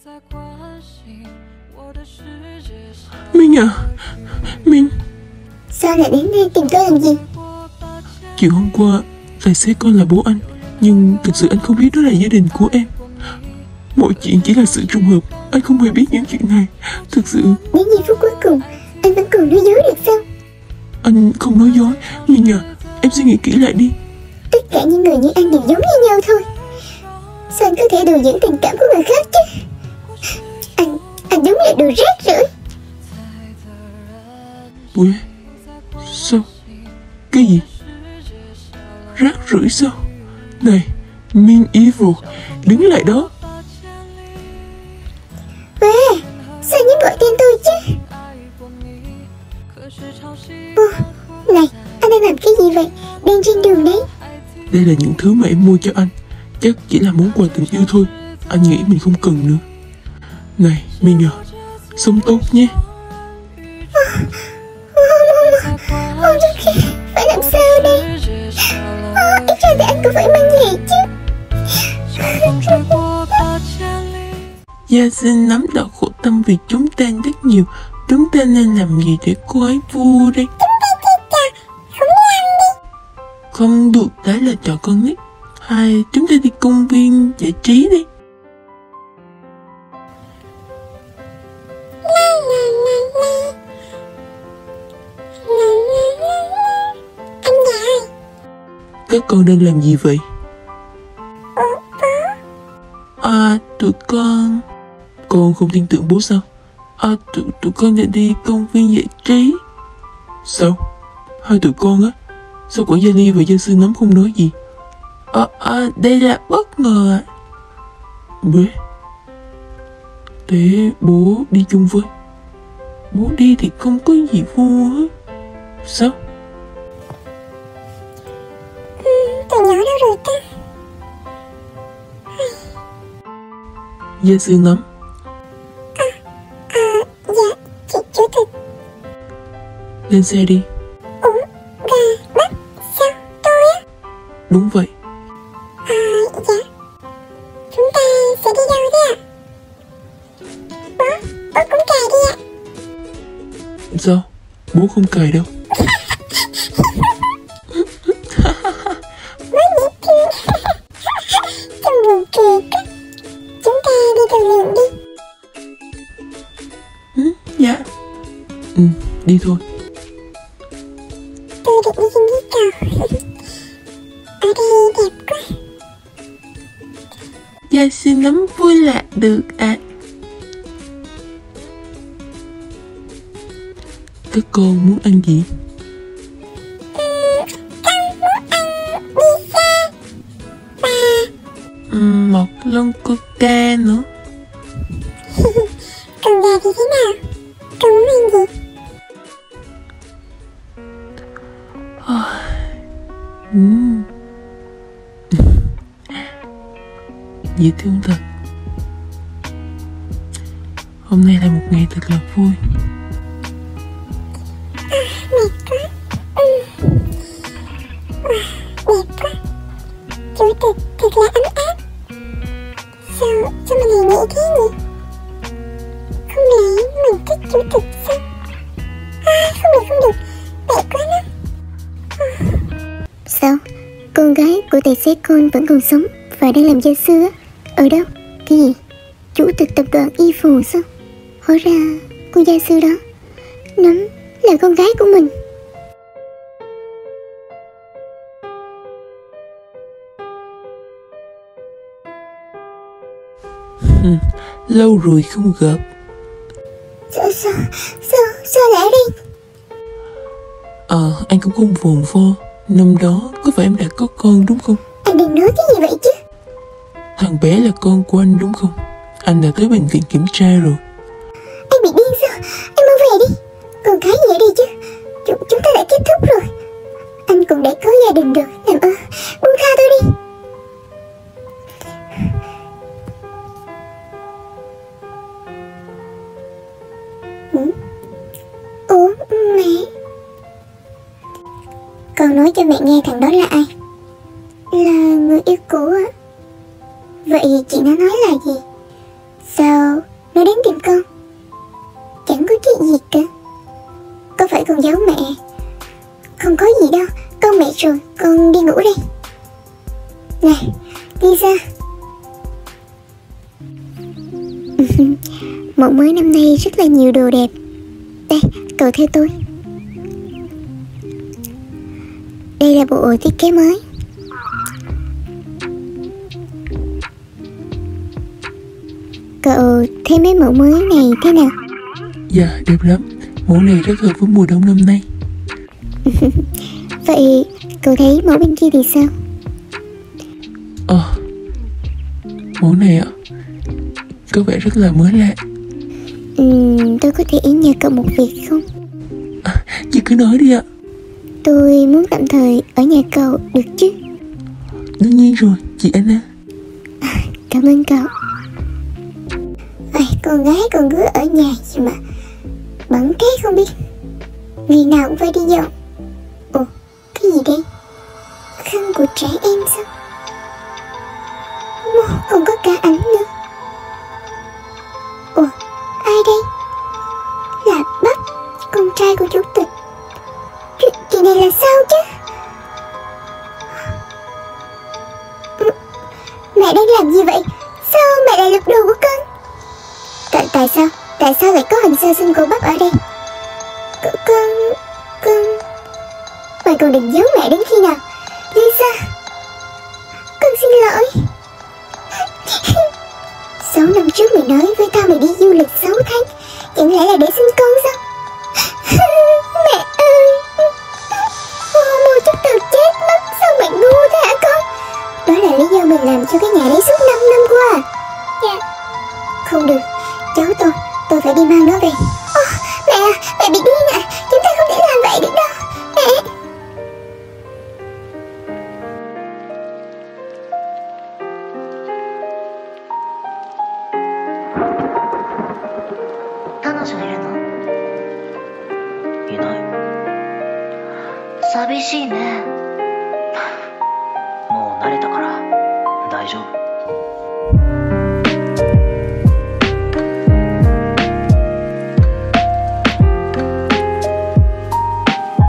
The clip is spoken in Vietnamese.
Minh à, Minh. Sao lại đến đây tìm tôi làm gì? Chiều hôm qua tài xế con là bố anh, nhưng thực sự anh không biết đó là gia đình của em. Mọi chuyện chỉ là sự trùng hợp, anh không hề biết những chuyện này. Thực sự Đến giây phút cuối cùng anh vẫn còn nói dối được sao? anh không nói dối. Nhưng em suy nghĩ kỹ lại đi. Tất cả những người như anh đều giống như nhau thôi. Sao anh có thể đùa dẫn tình cảm của người khác chứ? Anh đúng là đồ rác rưởi. Ủa? Sao? Cái gì? Rác rưởi sao? Này, Minh Evil, đứng lại đó. Wow, sao nhớ gọi tên tôi chứ? Ô, này, anh đang làm cái gì vậy? Đang trên đường đấy. Đây là những thứ mà em mua cho anh. Chắc chỉ là món quà tình yêu thôi. Anh nghĩ mình không cần nữa. Này, Minh à, sống tốt nhé. Ôi Ricky, phải làm sao đây? Ít ra thì anh cũng phải mang về chứ. Gia xin nắm đau khổ tâm vì chúng ta rất nhiều. Chúng ta nên làm gì để cô ấy vui đây? Chúng ta chơi trò, không làm đi. Không được, đó là trò con nít. Hay chúng ta đi công viên giải trí đi. Anh già. Các con đang làm gì vậy? Tụi con không tin tưởng bố sao? Tụi con đã đi công viên giải trí. Sao? Hai tụi con á? Sao quản gia Ly và gia sư nắm không nói gì? Đây là bất ngờ ạ. Bế, để bố đi chung với. Bố đi thì không có gì vui hết. Sao? Tụi nhỏ đâu rồi ta? Gia sư nắm. Dạ, chủ tịch. Lên xe đi. Uống gà bắt sao tôi á? Đúng vậy. Dạ. Chúng ta sẽ đi đâu thế ạ? Bố cũng cài đi ạ. Sao? Bố không cài đâu. Bố nhỉ cười. Trông buồn cười quá. Chúng ta đi cầu lượn đi. Dạ. Đi thôi. Tôi định đi trên chiếc cầu. Ở đây đẹp quá. Gia sư nắm vui là được ạ. Các con muốn ăn gì? Con muốn ăn pizza và Một lon coca nữa. còn gà thì thế nào? Con muốn ăn gì? Dễ thương thật. Hôm nay là một ngày thật là vui. Mệt quá. Đẹp quá. Chủ tịch thật là ấm áp. Sao mình lại nghĩ thế nhỉ? Không lẽ mình thích chủ tịch sao? Không được. Đẹp quá lắm. Sao? Con gái của tài xế con vẫn còn sống và đang làm gia sư á? Ở đâu? Cái gì? Chủ tịch tập đoàn Evil sao? Hóa ra cô gia sư đó Nấm là con gái của mình. Lâu rồi không gặp. Sao lại ở đây? Anh cũng không vồn vo. Năm đó có phải em đã có con đúng không? Anh đừng nói cái gì vậy chứ. Thằng bé là con của anh đúng không? Anh đã tới bệnh viện kiểm tra rồi. Anh bị điên sao? Anh mau về đi. Còn cái gì ở đây chứ? Chúng ta đã kết thúc rồi. Anh cũng đã có gia đình rồi. Làm ơn buông tha tôi đi. Ủa mẹ? Con nói cho mẹ nghe thằng đó là ai? Là người yêu cũ ạ. Vậy chị nó nói là gì? Sao giấu mẹ. Không có gì đâu, con mệt rồi, con đi ngủ đây. Này, Lisa. Mẫu mới năm nay rất là nhiều đồ đẹp. Đây, cậu theo tôi. Đây là bộ thiết kế mới. Cậu thấy mấy mẫu mới này thế nào? Dạ, đẹp lắm. Mẫu này rất hợp với mùa đông năm nay. Vậy cậu thấy mẫu bên kia thì sao? Mẫu này ạ, có vẻ rất là mới lạ. Tôi có thể nhờ cậu một việc không? Chị cứ nói đi ạ. Tôi muốn tạm thời ở nhà cậu được chứ? Đương nhiên rồi, chị Anna. Cảm ơn cậu. Con gái con cứ ở nhà gì mà bẩn cái không biết. Ngày nào cũng phải đi dọn. Ồ, cái gì đây? Khăn của trẻ em sao? Còn có cả ảnh nữa. Ồ, ai đây? Là Bắp, con trai của chủ tịch. Chuyện này là sao chứ? Mẹ đang làm gì vậy? Sao mẹ lại lật đồ của con? Tại sao lại có hình sơ sinh của Bắp ở đây? Con... Mày còn định giấu mẹ đến khi nào? Lisa, con xin lỗi. 6 năm trước mày nói với tao mày đi du lịch 6 tháng. Chẳng lẽ là để sinh con sao? Mẹ ơi, một chút tao chết mất. Sao mày ngu thế hả con? Đó là lý do mình làm cho cái nhà đấy suốt 5 năm qua. Dạ. Không được, cháu tôi phải đi mang nó về. Mẹ à, mẹ bị điên à? Chúng ta không thể làm vậy được đâu. Mẹ. 彼女いるの？いない。寂しいね。もう慣れたから大丈夫。